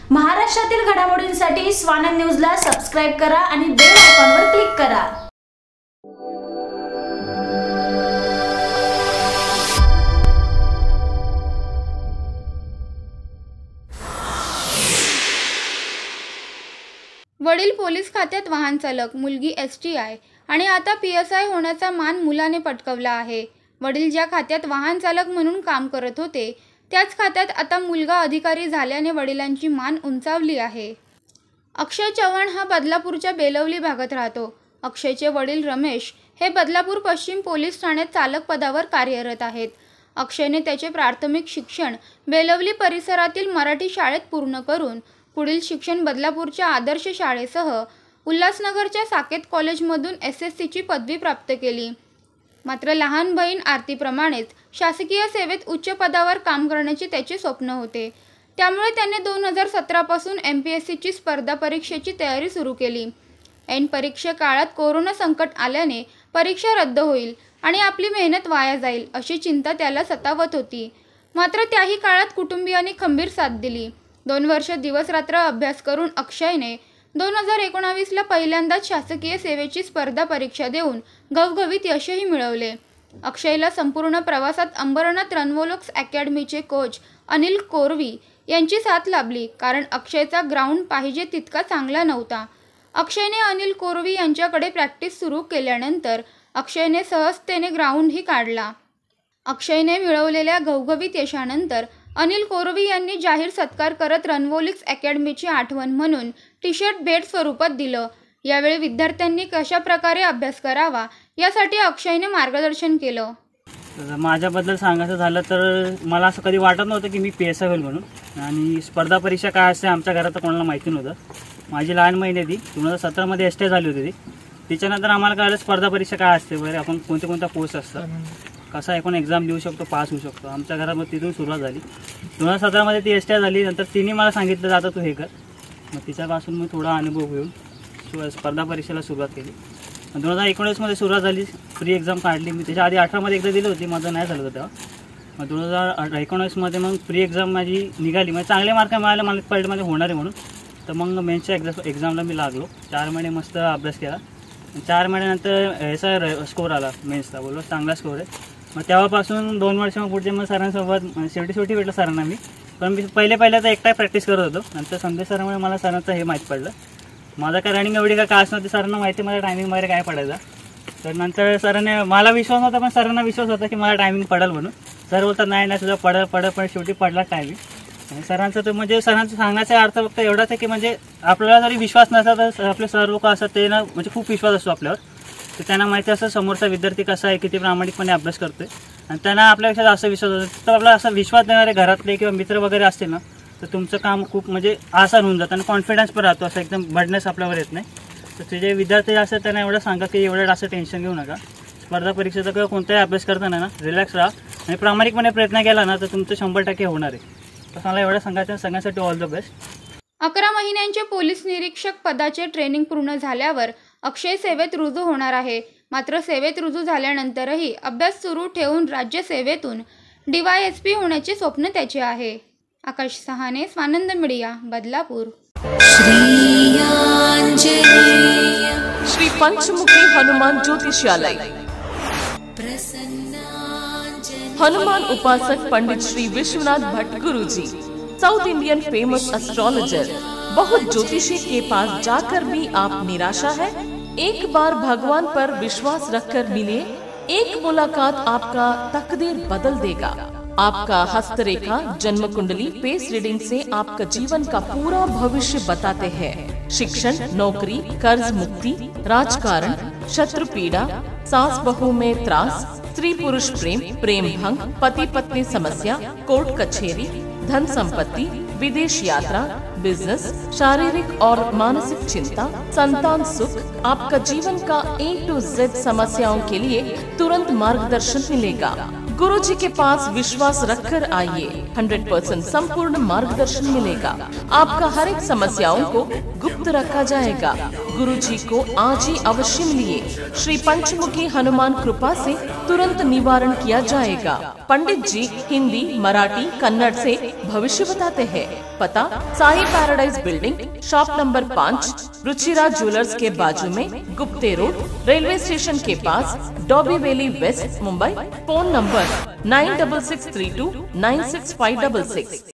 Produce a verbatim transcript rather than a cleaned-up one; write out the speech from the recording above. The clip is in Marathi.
महाराष्ट्रातील घडामोडींसाठी स्वानंद न्यूजला सबस्क्राइब करा आणि बेल आयकॉनवर क्लिक करा। वडील पोलीस खात्यात वाहन चालक, मुलगी एस टी आय आणि आता पी एस आय होण्याचा मान मुलाने पटकावला आहे। वडील ज्या खात्यात वाहन चालक म्हणून काम करत होते त्याच खात्यात आता मुलगा अधिकारी झाल्याने वडिलांची मान उंचावली आहे। अक्षय चव्हाण हा बदलापूरच्या बेलवली भागात राहतो। अक्षयचे वडील रमेश हे बदलापूर पश्चिम पोलीस ठाण्यात चालक पदावर कार्यरत आहेत। अक्षयने त्याचे प्राथमिक शिक्षण बेलवली परिसरातील मराठी शाळेत पूर्ण करून पुढील शिक्षण बदलापूरच्या आदर्श शाळेसह उल्हासनगरच्या साकेत कॉलेजमधून एस एस सी ची पदवी प्राप्त केली। मात्र लहान बहीण आरतीप्रमाणेच शासकीय सेवेत उच्च पदावर काम करण्याचे त्याचे स्वप्न होते। त्यामुळे त्याने दोन हजार सतरा पासून एम पी एस सी ची स्पर्धा परीक्षेची तयारी सुरू केली। ऐन परीक्षा काळात कोरोना संकट आल्याने परीक्षा रद्द होईल आणि आपली मेहनत वाया जाईल अशी चिंता त्याला सतावत होती। मात्र त्याही काळात कुटुंबियांनी खंबीर साथ दिली। दोन वर्ष दिवस रात्र अभ्यास करून अक्षयने दोन हजार एकोणावीसला पहिल्यांदाच शासकीय सेवेची स्पर्धा परीक्षा देऊन घवघवीत यशही मिळवले। अक्षयला संपूर्ण प्रवासात अंबरनाथ रणवोल्क्स अकॅडमीचे कोच अनिल कोरवी यांची साथ लाभली, कारण अक्षयचा ग्राउंड पाहिजे तितका चांगला नव्हता। अक्षयने अनिल कोरवी यांच्याकडे प्रॅक्टिस सुरू केल्यानंतर अक्षयने सहजतेने ग्राउंडही काढला। अक्षयने मिळवलेल्या घवघवीत यशानंतर अनिल कोरवी यांनी जाहीर सत्कार करत रणवोल्क्स अकॅडमीची आठवण म्हणून टी शर्ट भेट स्वरूपात दिलं। यावेळी विद्यार्थ्यांनी कशा प्रकारे अभ्यास करावा यासाठी अक्षयने मार्गदर्शन केलं। माझ्याबद्दल सांगायचं झालं तर मला असं कधी वाटत नव्हतं की मी पी एस आय होईल म्हणून, आणि स्पर्धा परीक्षा काय असते आमच्या घरात तर कोणाला माहिती नव्हतं। माझी लहान महिने ती दोन हजार सतरामध्ये एस टी झाली होती ती तिच्यानंतर आम्हाला कळलं स्पर्धा परीक्षा काय असते, बरं आपण कोणते कोणत्या पोस्ट असतात, कसा एकूण एक्झाम देऊ शकतो, पास होऊ शकतो। आमच्या घरामध्ये तिथून सुरुवात झाली। दोन हजार सतरामध्ये ती एस टी झाली, नंतर तिने मला सांगितलं जातं तू हे कर, मग तिच्यापासून मी थोडा अनुभव घेऊन स्पर्धा परीक्षेला सुरुवात केली। दोन हजार एकोणीसमध्ये सुरुवात झाली, फ्री एक्झाम काढली मी। त्याच्या आधी अठरामध्ये एकदा दिली होती, माझं नाही झालं होतं तेव्हा। मग दोन हजार एकोणीसमध्ये मग फ्री एक्झाम माझी निघाली, म्हणजे चांगले मार्क मिळाले मला पॉईंटमध्ये होणार आहे म्हणून। तर मग मेन्सच्या एक्झाम एक्झामला मी लागलो, चार महिने मस्त अभ्यास केला। चार महिन्यानंतर ह्याचा स्कोर आला मेन्सचा, बोललो चांगला स्कोर आहे। मग तेव्हापासून दोन वर्ष मग पुढचे मग सरांसोबत शेवटी शेवटी भेटलं सरांना मी, पण मी पहिले पहिल्या तर एकटा प्रॅक्टिस करत होतो। नंतर संदेश सरांमुळे मला सरांचं हे माहीत पडलं, माझा काय रनिंग एवढी काय कास नव्हती, सरांना माहिती मला टायमिंग वगैरे काय पडायचा। तर नंतर सरांनी मला विश्वास नव्हता, पण सरांना विश्वास होता की मला टायमिंग पडेल म्हणून। सर बोलतात नाही नाही तुझा पड पड पण शेवटी पडला टायमिंग। आणि सरांचं तर म्हणजे सरांचं सांगण्याचा अर्थ फक्त एवढाच आहे की म्हणजे आपल्याला जरी विश्वास नसला तर आपले सर लोक असतात ते ना म्हणजे खूप विश्वास असतो आपल्यावर। तर त्यांना माहिती असतं समोरचा विद्यार्थी कसा आहे, किती प्रामाणिकपणे अभ्यास करतोय, आणि त्यांना आपल्यापेक्षा जास्त विश्वास असतो। तर आपला असा विश्वास देणारे घरातले किंवा मित्र वगैरे असतील ना तर तुमचं काम खूप म्हणजे आसान होऊन जातं आणि कॉन्फिडन्स पण राहतो, असं एकदम बर्डनेस आपल्यावर येत नाही। तर ते जे विद्यार्थी असतात त्यांना एवढं सांगा की एवढं जास्त टेन्शन घेऊ नका, स्पर्धा परीक्षेचा किंवा कोणताही अभ्यास करताना ना रिलॅक्स राहा आणि प्रामाणिकपणे प्रयत्न केला ना तर तुमचं शंभर टक्के होणार आहे। तर मला एवढं सांगायचं, सगळ्यांसाठी ऑल द बेस्ट। अकरा महिन्यांचे पोलीस निरीक्षक पदाचे ट्रेनिंग पूर्ण झाल्यावर अक्षय सेवेत रुजू होणार आहे। मात्र सेवेत रुजू झाल्यानंतरही अभ्यास सुरू ठेवून राज्य सेवेतून डी वाय एस पी होण्याचे स्वप्न त्याचे आहे। आकाश सहाने, स्वानंद मीडिया, बदलापूर। श्री पंचमुखी हनुमान ज्योतिषालय, हनुमान उपासक पंडित श्री विश्वनाथ भट्ट गुरुजी, साउथ इंडियन फेमस एस्ट्रोलॉजर। बहुत ज्योतिषी के पास जाकर भी आप निराशा है? एक बार भगवान पर विश्वास रखकर मिले, एक मुलाकात आपका तकदीर बदल देगा। आपका हस्तरेखा, जन्म कुंडली, फेस रीडिंग से आपका जीवन का पूरा भविष्य बताते हैं। शिक्षण, नौकरी, कर्ज मुक्ति, राजकारण, शत्रु पीड़ा, सास बहू में त्रास, स्त्री पुरुष प्रेम, प्रेम भंग, पति पत्नी समस्या, कोर्ट कचहरी, धन संपत्ति, विदेश यात्रा, बिजनेस, शारीरिक और मानसिक चिंता, संतान सुख, आपका जीवन का ए टू जेड समस्याओं के लिए तुरंत मार्गदर्शन मिलेगा। गुरु जी के पास विश्वास रखकर आइए, हंड्रेड परसेंट संपूर्ण मार्गदर्शन मिलेगा। आपका हर एक समस्याओं को गुप्त रखा जाएगा। गुरु जी को आज ही अवश्य मिलिए। श्री पंचमुखी हनुमान कृपा से तुरंत निवारण किया जाएगा। पंडित जी हिंदी, मराठी, कन्नड़ से भविष्य बताते हैं। पता Sai paradise building, shop number पाँच, रुचिरा ज्वेलर्स के बाजू में, गुप्ते रोड, रेलवे स्टेशन के पास, Dombivli west, Mumbai. Phone number nine double six three two nine six five double six.